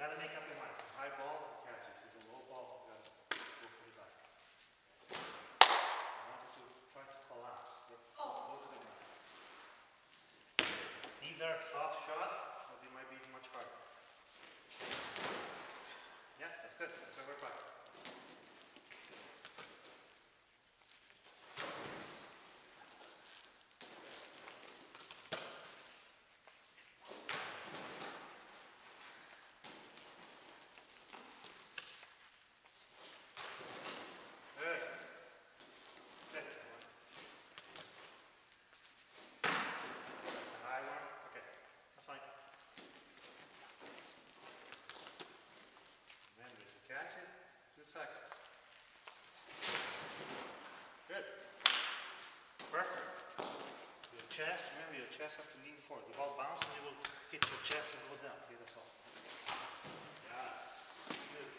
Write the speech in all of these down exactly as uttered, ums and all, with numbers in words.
gotta make up your mind. High ball, catch it. If it's a low ball, you gotta go for the basket. I want you to try to collapse. Go to the ground. These are soft shots, so they might be much harder. Yeah, that's good. That's what we're practicing. Catch it, two seconds. Good. Perfect. Your chest, remember your chest has to lean forward. The ball bounces and it will hit your chest and go down. Okay, that's all. Yes. Good.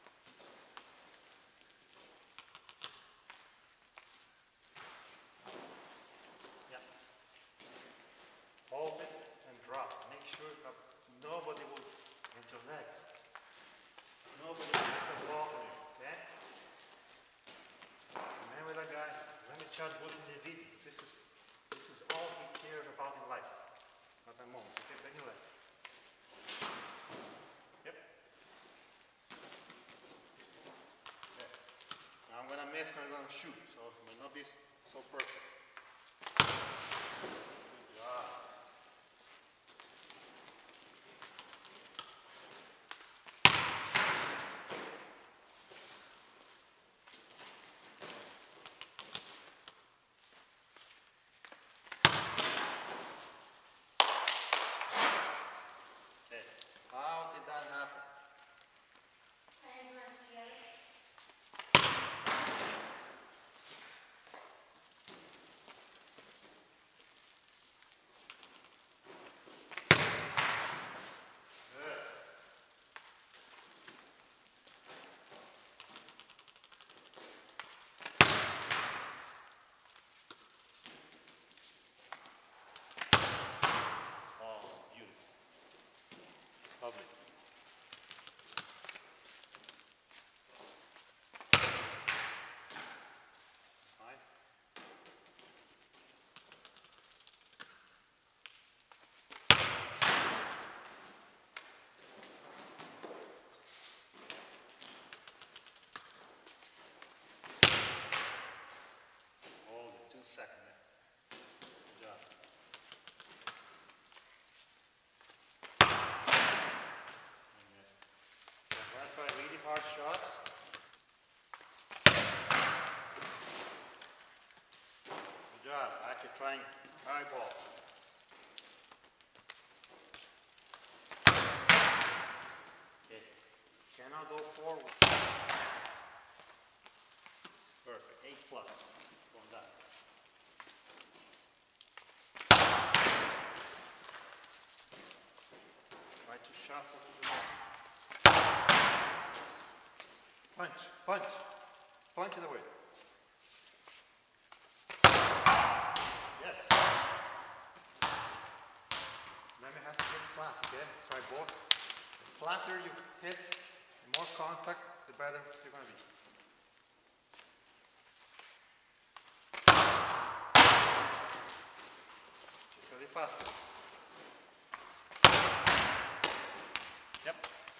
Yeah. Hold it and drop. Make sure that nobody will hit your legs. Nobody will hit the ball from you, okay? Remember that guy? Remember Chad Bush in the video? This is this is all he cared about in life. At that moment. Okay, bend your legs. Yep. Okay. Now I'm gonna miss when I'm gonna shoot, so it might not be so perfect. Good job. How did that happen? My hands went together. Good. Oh, beautiful. Lovely. Fine. Hold it, two seconds there. Good job. You missed. I'm gonna try really hard shots. Good job. Back to trying high ball. Okay. Cannot go forward. Perfect. Eight plus from that. Try to shuffle to the ball. Punch, punch, punch it away. Yes. Remember, it has to hit flat, okay? Try both. The flatter you hit, the more contact, the better you're going to be. Just a little faster. Yep.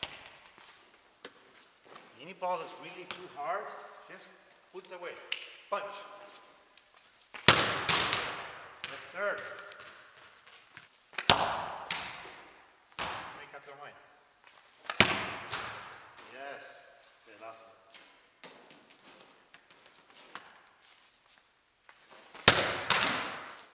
Any ball that's really too hard, just put it away. Punch. The third.